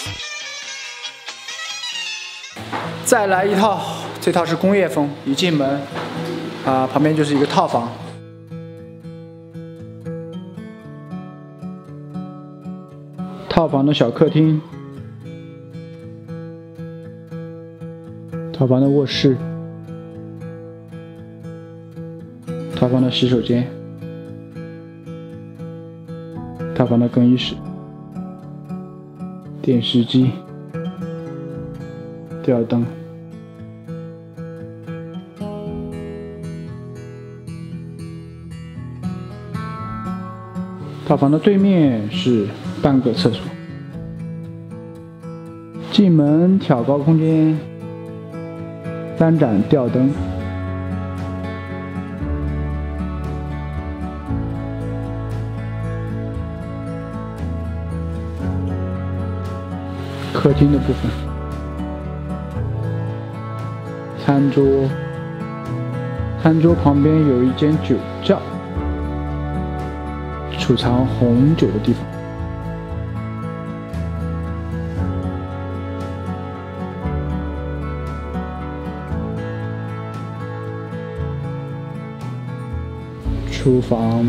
再来一套，这套是工业风，一进门，旁边就是一个套房。套房的小客厅，套房的卧室，套房的洗手间，套房的更衣室，电视机，吊灯。套房的对面是半个厕所，进门挑高空间，3盏吊灯，客厅的部分，餐桌，餐桌旁边有一间酒窖。储藏红酒的地方，厨房，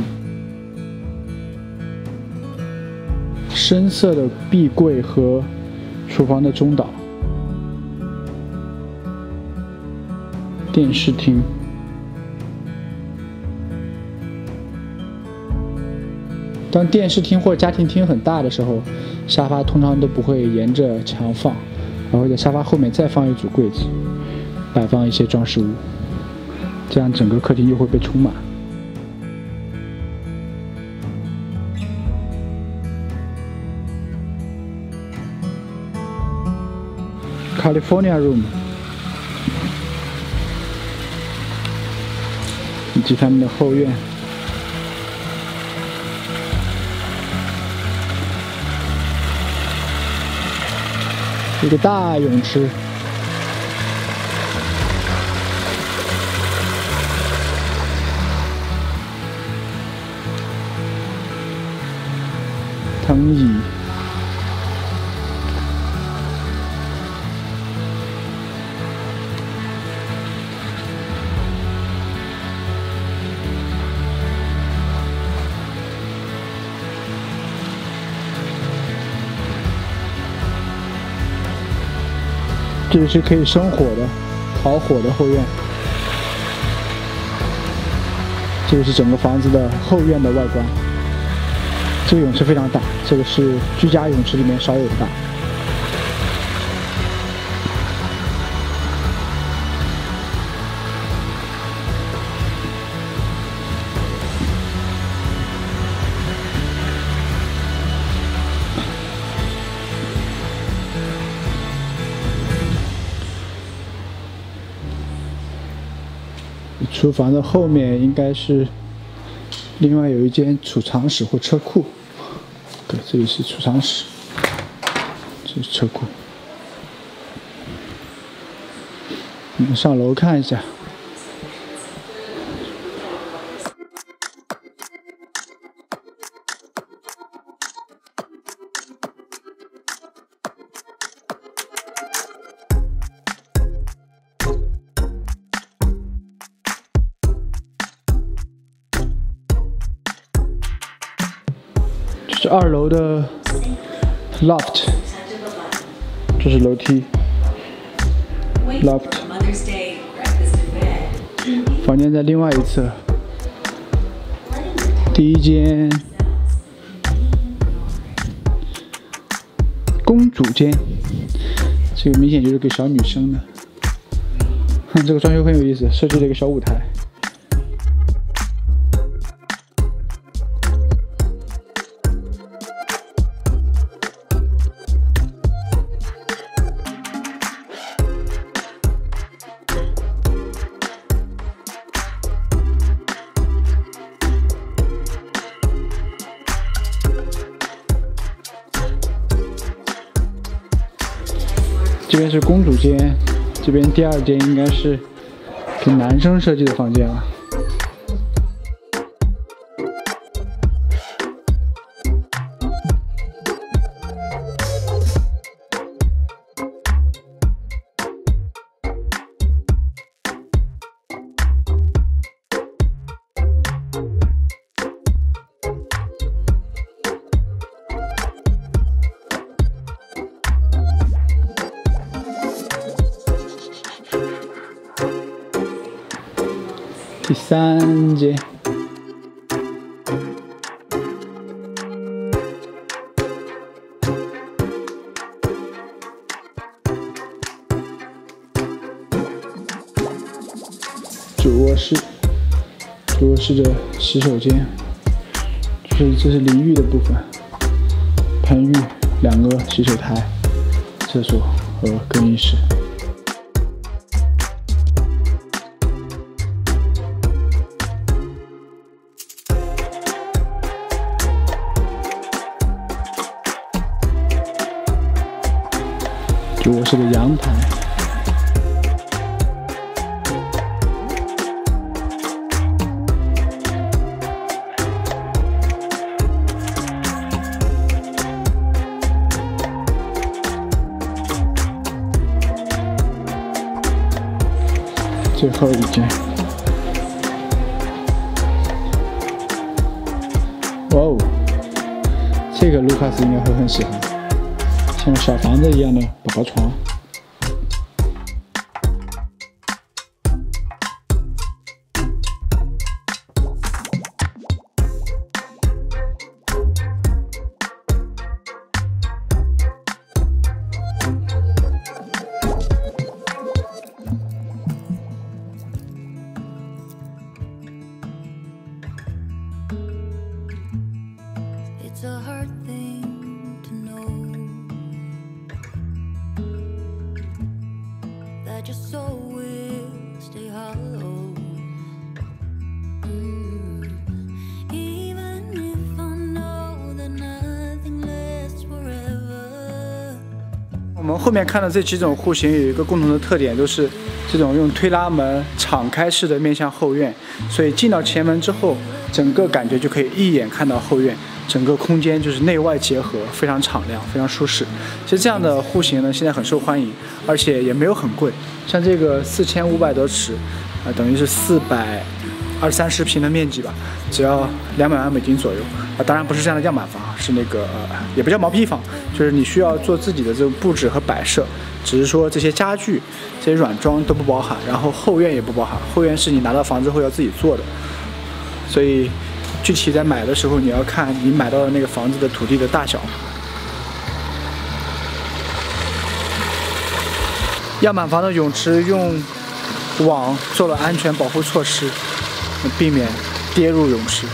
深色的壁柜和厨房的中岛，电视厅。当电视厅或者家庭厅很大的时候，沙发通常都不会沿着墙放，而会在沙发后面再放一组柜子，摆放一些装饰物，这样整个客厅就会被充满。California Room 以及他们的后院。一个大泳池，藤椅，这里是可以生火的、烤火的后院。这个是整个房子的后院的外观。这个泳池非常大，这个是居家泳池里面少有的大。厨房的后面应该是另外有一间储藏室或车库。对，这里是储藏室，这是车库。我们上楼看一下。这是2楼的 loft， 这是楼梯 loft， 房间在另外一侧。第一间公主间，这个明显就是给小女生的。这个装修很有意思，设计了一个小舞台。这边是公主间，这边第2间应该是给男生设计的房间了。 3节。主卧室，主卧室的洗手间，这是淋浴的部分，喷浴，2个洗手台，厕所和更衣室。主卧室的阳台。 最后一间，哇哦，这个卢卡斯应该会很喜欢，像小房子一样的宝宝床。 It's a hard thing to know that your soul will stay hollow. Even if I know that nothing lasts forever. 我们后面看的这几种户型有一个共同的特点，都是这种用推拉门敞开式的面向后院，所以进到前门之后，整个感觉就可以一眼看到后院。 整个空间就是内外结合，非常敞亮，非常舒适。其实这样的户型呢，现在很受欢迎，而且也没有很贵。像这个4500多尺，等于是420-30平的面积吧，只要200万美金左右。当然不是这样的样板房，是那个也不叫毛坯房，就是你需要做自己的这种布置和摆设。只是说这些家具、这些软装都不包含，然后后院也不包含，后院是你拿到房子后要自己做的，所以。 具体在买的时候，你要看你买到的那个房子的土地的大小。样板房的泳池用网做了安全保护措施，避免跌入泳池。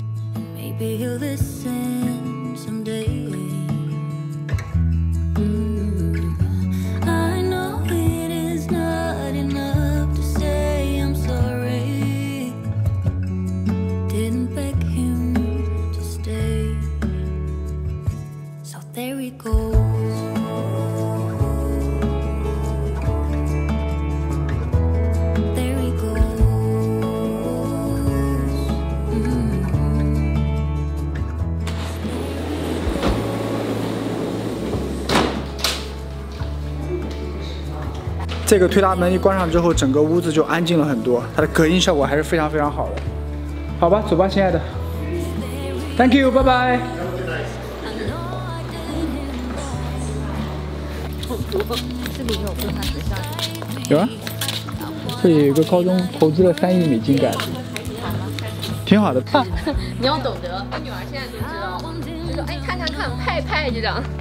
There he goes. There he goes. Mm-hmm. 这个推拉门一关上之后，整个屋子就安静了很多，它的隔音效果还是非常非常好的。好吧，走吧，亲爱的。Thank you， 拜拜。 这里有规划学校的， 有啊，这里有一个高中投资了3亿美金盖的，挺好的。 你要懂得，我女儿现在就知道，就说哎看看看，拍拍就这样。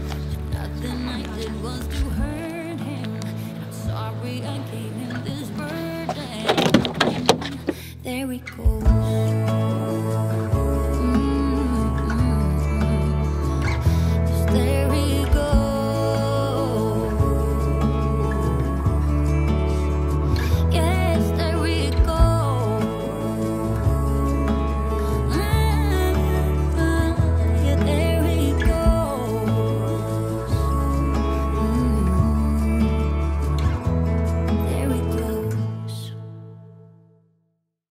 There we go.